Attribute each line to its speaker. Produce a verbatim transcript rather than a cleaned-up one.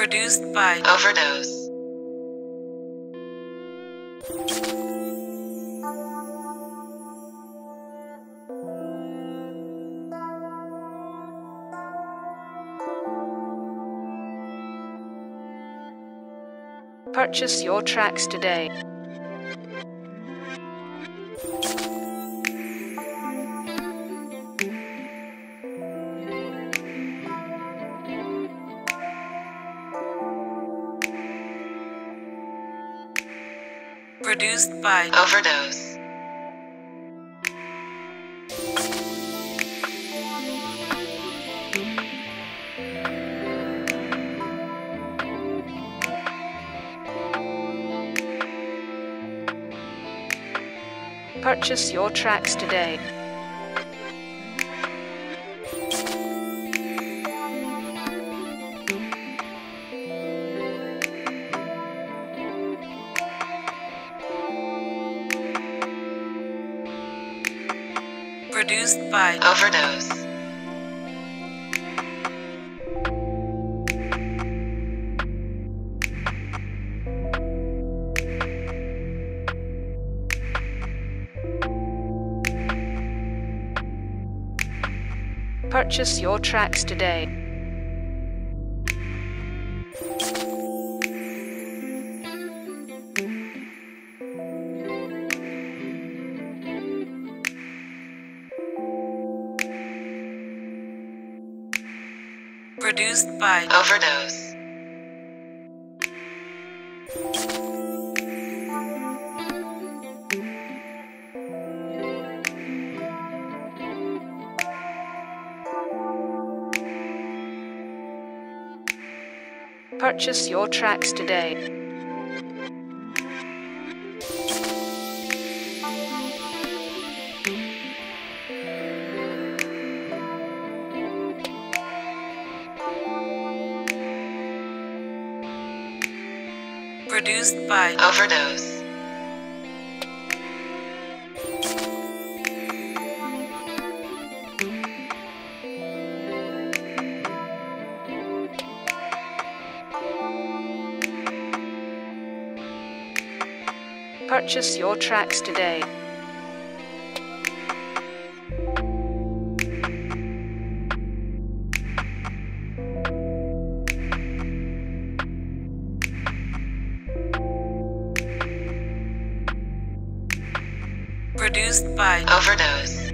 Speaker 1: Produced by Overdose.
Speaker 2: Purchase your tracks today.
Speaker 1: Produced by Overdose.
Speaker 2: Purchase your tracks today.
Speaker 1: Produced by Overdose.
Speaker 2: Purchase your tracks today.
Speaker 1: Produced by Overdose.
Speaker 2: Purchase your tracks today.
Speaker 1: Produced by Overdose.
Speaker 2: Purchase your tracks today.
Speaker 1: Produced by Overdose.